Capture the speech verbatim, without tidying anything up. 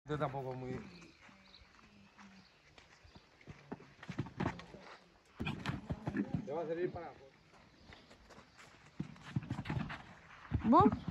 Yo tampoco muy... Te va a servir para... ¿Vos?